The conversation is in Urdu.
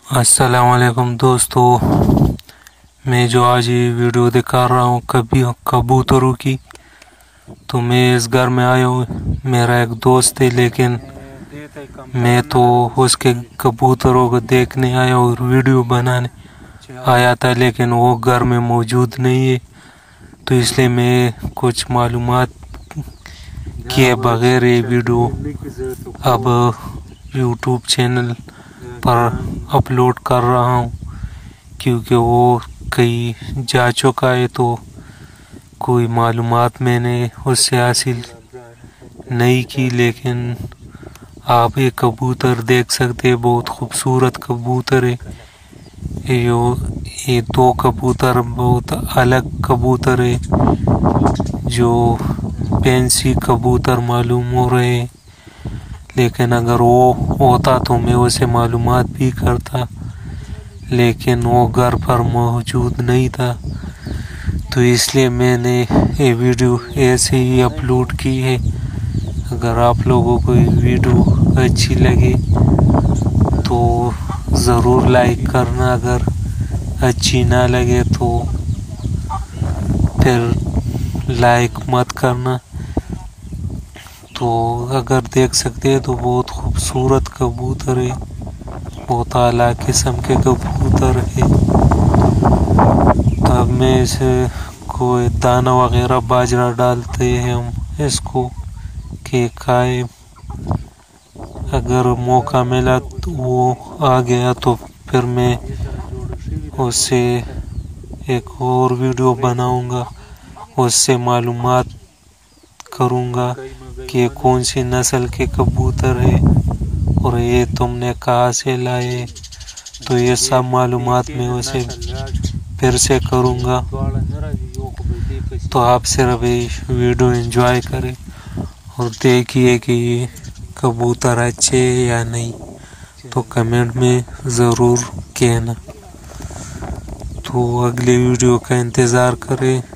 السلام علیکم دوستو، میں جو آج یہ ویڈیو دکھا رہا ہوں کبوتروں کی، تو میں اس گھر میں آیا ہوں. میرا ایک دوست ہے، لیکن میں تو اس کے کبوتروں کو دیکھنے آیا اور ویڈیو بنانے آیا تھا، لیکن وہ گھر میں موجود نہیں ہے. تو اس لیے میں کچھ معلومات کیے بغیر یہ ویڈیو اب یوٹیوب چینل پر اپلوڈ کر رہا ہوں، کیونکہ وہ کہیں جا چکا ہے تو کوئی معلومات میں نے اس سے حاصل نہیں کی. لیکن آپ یہ کبوتر دیکھ سکتے ہیں، بہت خوبصورت کبوتر ہے. یہ دو کبوتر بہت الگ کبوتر ہے، جو پینسی کبوتر معلوم ہو رہے ہیں. لیکن اگر وہ ہوتا تو میں اسے معلومات بھی کرتا، لیکن وہ گھر پر موجود نہیں تھا. تو اس لیے میں نے یہ ویڈیو ایسے ہی اپلوڈ کی ہے. اگر آپ لوگوں کو یہ ویڈیو اچھی لگے تو ضرور لائک کرنا، اگر اچھی نہ لگے تو پھر لائک مت کرنا. تو اگر دیکھ سکتے ہیں تو بہت خوبصورت کبوتر ہے، بہت اعلیٰ قسم کے کبوتر ہے. اب میں اسے کوئی دانہ وغیرہ باجرہ ڈالتے ہیں ہم اس کو کہ کھائے. اگر موقع ملا تو وہ آ گیا تو پھر میں اس سے ایک اور ویڈیو بناؤں گا، اس سے معلومات کروں گا کہ کون سی نسل کے کبوتر ہے اور یہ تم نے کہاں سے لائے. تو یہ سب معلومات میں اسے پھر سے کروں گا. تو آپ صرف یہ ویڈیو انجوائے کریں اور دیکھیے کہ یہ کبوتر اچھے یا نہیں، تو کمنٹ میں ضرور کہنا. تو اگلی ویڈیو کا انتظار کریں.